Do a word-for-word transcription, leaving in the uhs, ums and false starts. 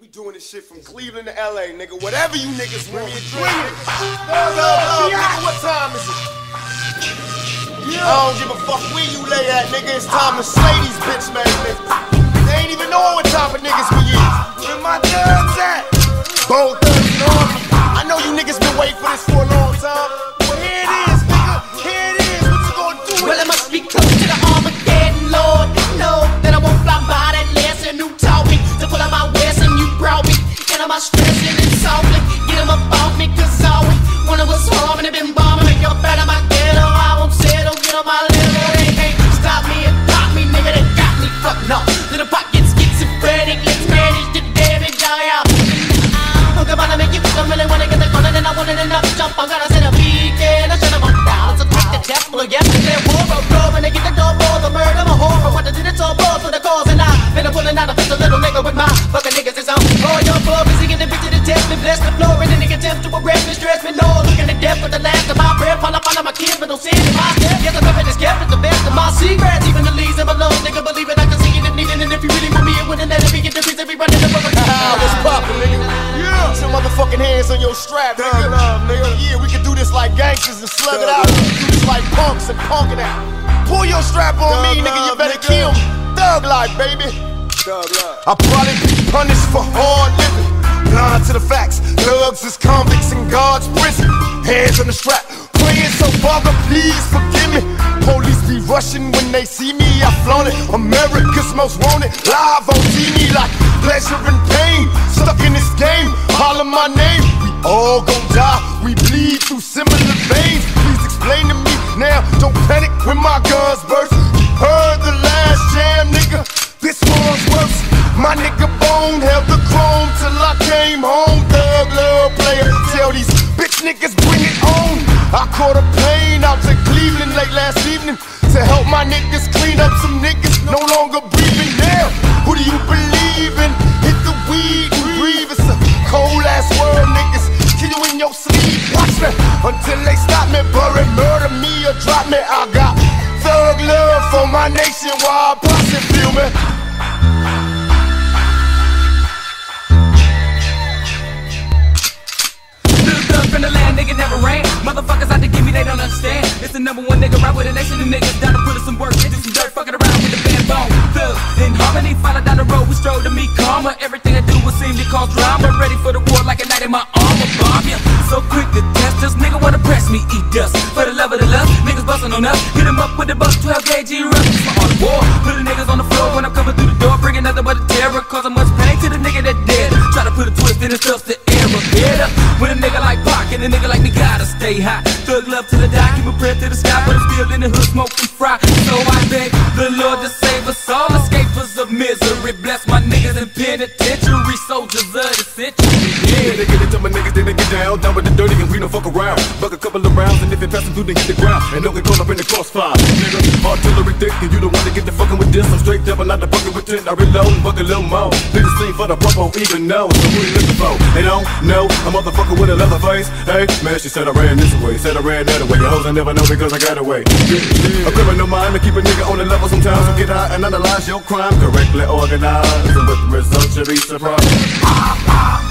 doing this shit from Cleveland to L A, nigga. Whatever you niggas want me to drink, nigga. Nigga, what time is it? I don't give a fuck where you lay at, nigga. It's time to slay these bitch made niggas. They ain't even know what type of niggas we is. Where my thugs at? Both thugs and army. I know you niggas been waiting for this for a long time. Well, here it is, nigga. Here it is. What you gonna do? Well, it must be close to the Armageddon, Lord. No, that I won't fly by that lesson. Who taught me to pull out my west and you brought me. And I'm stressing and softly. Get them up off me, cause always one of us home and they been bombing. Make your bed on my ghetto. I won't settle, get on my level. They can't stop me and pop me, nigga. They got me fucked up. Little pockets schizophrenic. Let's manage the damage, y'all. I'm gonna make you feel really wanna get the corner, then I want it enough jump. I'm gonna set a beacon. I shut them down. So take the chest full of yesterday. War of love, and they get the door for the murder. I'm a horror. What the did it's all balls for the cause, and I been a pulling out a pistol, little nigga with my fucking niggas is on. Oh, your club is in the bitch to the test me, bless the floor, and the nigga attempt to arrest me, stress me. No, looking at death for the last of my breath. Fall up on my kids, but don't see it in my step. Yes, I'm up in this gap with the best of my secrets. Even the leaves of my lungs, nigga, believe it, I can see it if needed. And if you really want me, it wouldn't let it be get the piece every running the rubber. What's poppin', nigga? Yeah. Put your motherfucking hands on your strap, nigga. Love, nigga. Yeah, we can do this like gangsters and slug it out. We can do this like punks and punk it out. Pull your strap on Thug me, nigga. Love, you better nigga. Kill me. Thug life, baby. Thug life. I'll probably be punished for hard living. Blind to the facts. Thugs is convicts in God's prison. Hands on the strap. Praying so Father, please forgive me. Police be rushing when they see me. I flaunt it. America's most wanted. Live on T V like pleasure and pain. Stuck in this game. Holler my name. We all gon' die. We bleed through similar veins. Please explain to me now. Don't panic when my guns burst. You heard the last jam, nigga. This one's worse. My nigga Bone held the chrome till I came home. Thug Luv player. Tell these bitch niggas bring it on. I caught a plane out to Cleveland late last evening to help my niggas clean up some niggas no longer breathing. Now, who do you believe in? Hit the weed and breathe. It's a cold ass world, niggas. Kill you in your sleep. Watch me until they stop me, bury, murder me or drop me. I got thug love for my nation while I posse, feel me. From the land, nigga never ran. Motherfuckers out to give me, they don't understand. It's the number one nigga right with a nation of niggas down to put in some work, into some dirt, fucking around with the band bone. Thugs in harmony, follow down the road, we stroll to meet karma. Everything I do will seem to cause drama. Ready for the war like a knight in my armor. Bomb ya, so quick to test us. Nigga wanna press me, eat dust. For the love of the lust, niggas bustin' on us. Hit him up with the bus, twelve gauge rush. For all the war, put the niggas on the floor when I'm coming through the door. Bringing nothing but a terror, causing much pain to the nigga that dead. Try to put a twist in his stuff to error. Get up with a nigga like Pac and a nigga like me gotta stay high. Thug love till I die, keep a prayer to the sky, but I'm still in the hood smoking fry. So I beg the Lord to save us all, escapers of misery. Bless my niggas in penitentiary, soldiers of the century. Yeah, they get it to my niggas, then they get down, down with the dirty and we don't fuck around. Buck a couple of rounds and if it passes through, then hit the ground. And don't get caught up in the crossfire. Nigga, artillery thick, and you don't want to get the fucking with this. I'm straight up and not the fucking with ten. I reload and buck a little more. Be the scene for the propo, even know. So who you looking for? They don't know a motherfucker with a leather face. Hey, man, she said I ran this way, said I ran that way. Your hoes I never know because I got away. Yeah, yeah. A criminal mind to keep a nigga on the level sometimes. So get high and analyze your crime correctly organized, and with the results you'll be surprised.